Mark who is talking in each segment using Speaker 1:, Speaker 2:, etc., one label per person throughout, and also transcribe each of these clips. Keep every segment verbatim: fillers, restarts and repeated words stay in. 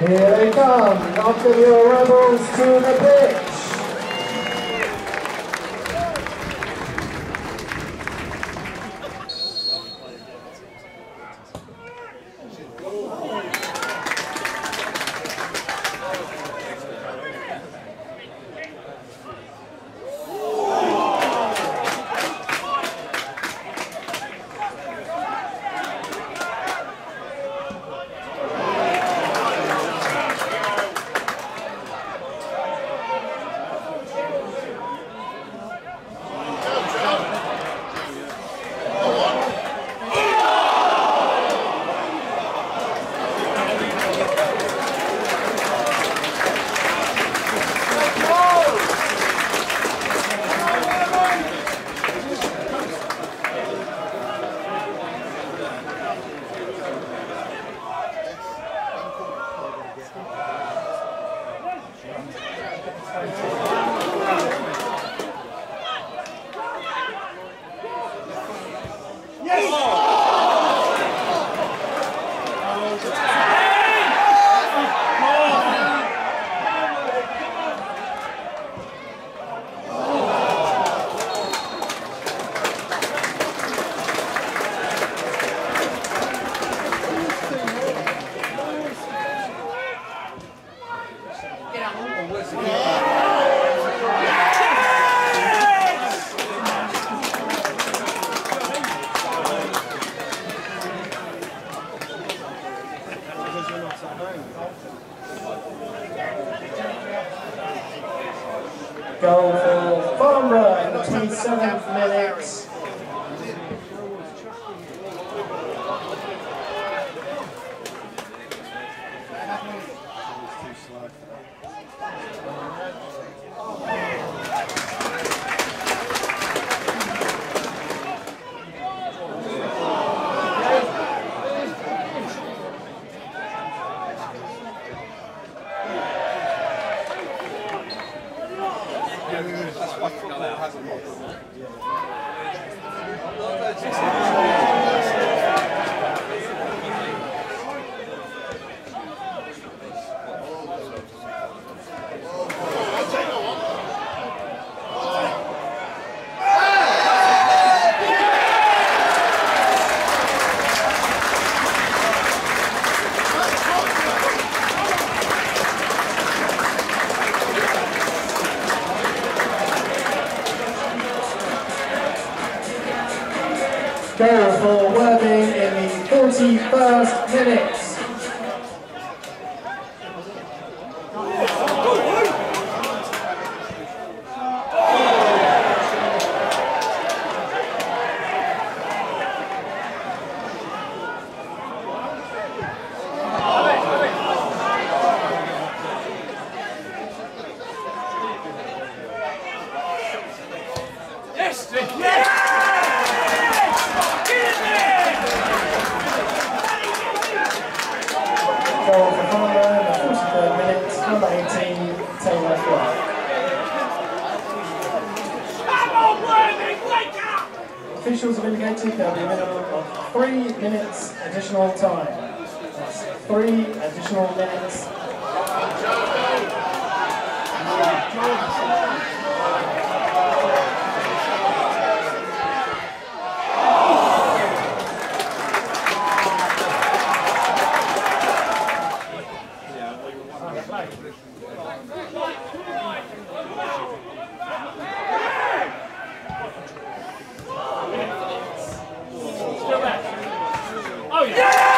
Speaker 1: Here they come, after your rebels to the pitch. Goal for Farnborough in the twenty-seventh minute. Goal for Worthing in the forty-first minute. Goal for Farnborough in the forty-third minute, number eighteen, Taylor Clark. Officials have indicated there will be a minimum of three minutes additional time. That's three additional minutes.
Speaker 2: Oh yeah!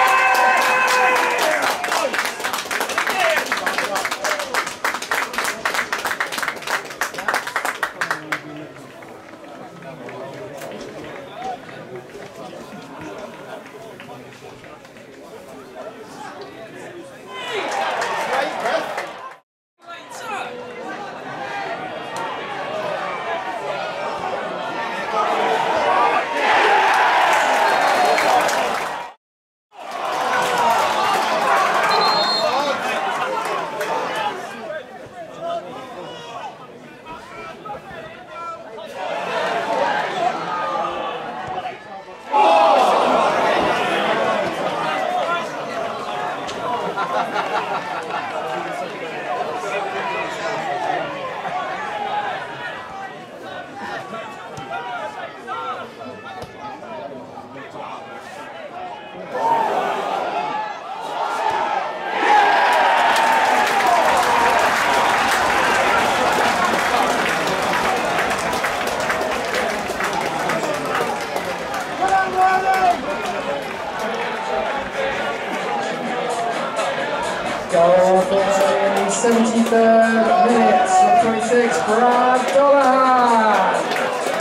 Speaker 1: seventy-third minute, number twenty-six, Brad Dollahan.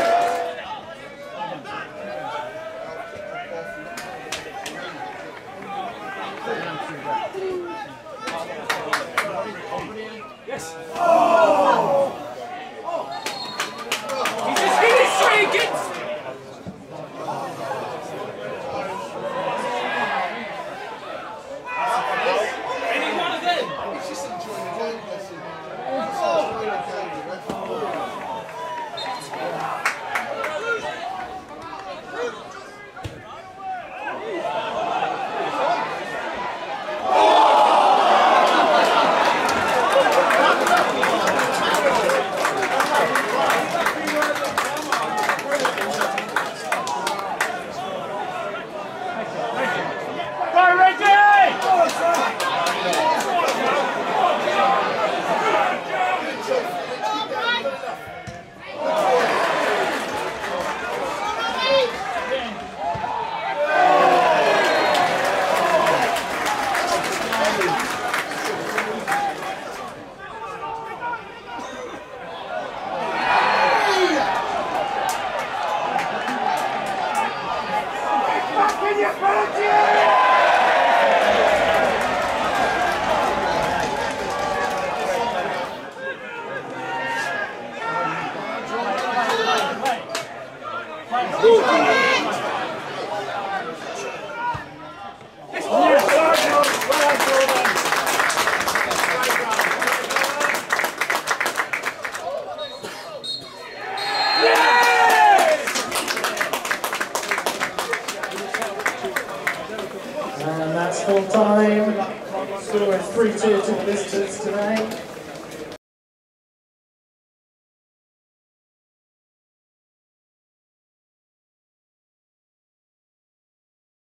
Speaker 2: Yes. Oh! He just hit it straight against. Any one of them. He's just enjoying the game, bless him.
Speaker 1: And that's full time. Score is three two to the visitors today.